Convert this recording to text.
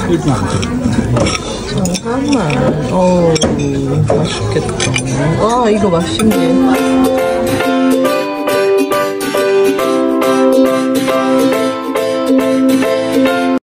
꿀도 안 줘. 잠깐만. 어우, 맛있겠다. 와, 이거 맛있네.